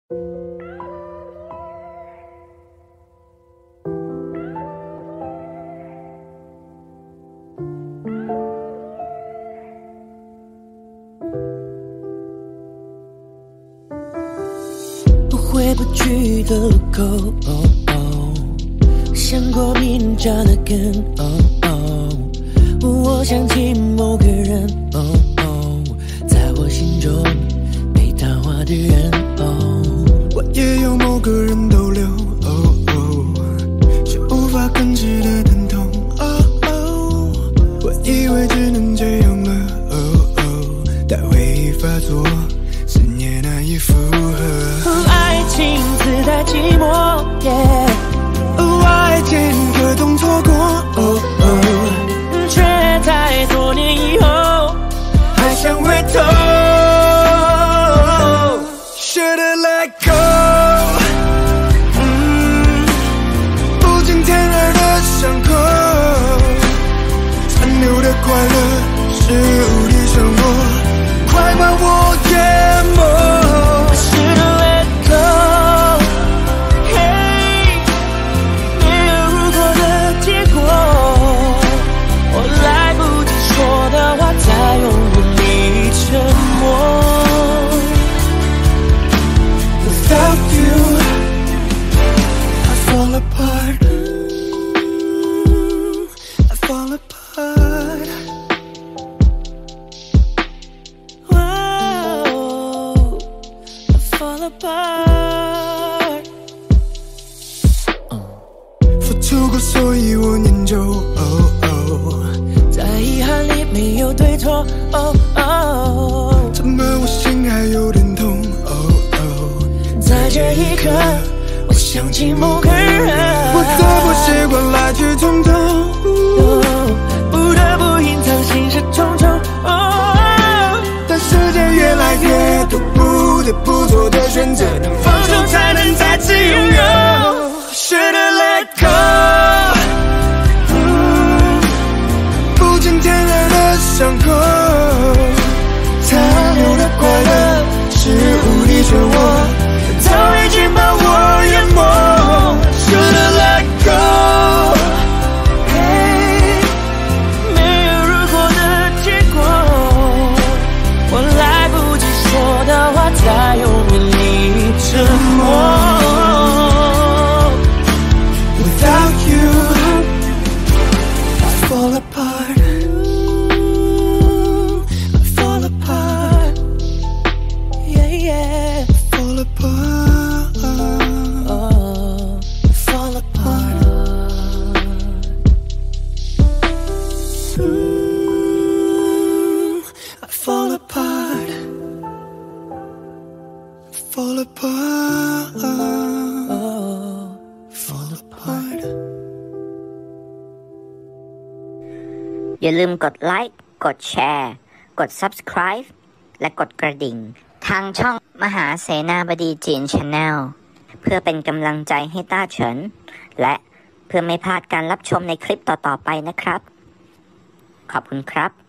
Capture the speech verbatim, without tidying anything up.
回不去的路口，哦哦，想过明朝的根，哦哦，我想起某个人，哦哦，在我心中被淡化的人，哦， 我也有某个人逗留，哦哦，却无法根治的疼痛，哦哦，我以为只能这样了，哦哦，待回忆发作，思念难以负荷。 爱情自带寂寞，耶， 爱情可懂错过，哦哦， 却在多年以后还想回头。Should've let go， 嗯，不禁天然的伤口，残留的快乐是无力生活，快把我淹没。 Without you, I fall apart. I fall apart. Whoa, I fall apart. 付出过，所以我念旧。Oh oh， 在遗憾里没有对错。Oh oh， 怎么我心还有点痛。 在这一刻，我想起某个人， 我再不习惯来去匆匆， 不得不隐藏心事重重。 但时间越来越多，不得不做的选择，能放手才能再次拥有。Should've let go， 不禁天然的伤口，残留的快乐是无力漩涡。早已经把我淹没 ，Should've let go。 Hey， 没有如果的结果，我来不及说的话，在永远里沉默。 Without you， I fall apart。 I fall apart. Yeah, yeah. Fall apart, oh, fall apart. Mm, I fall apart. fall apart, Oh, fall apart. อย่าลืมกดไลค์ กดแชร์ กด Subscribe และกดกระดิ่งทางช่องมหาเสนาบดีจีน Channel เพื่อเป็นกำลังใจให้ต้าเฉินและเพื่อไม่พลาดการรับชมในคลิปต่อๆไปนะครับขอบคุณครับ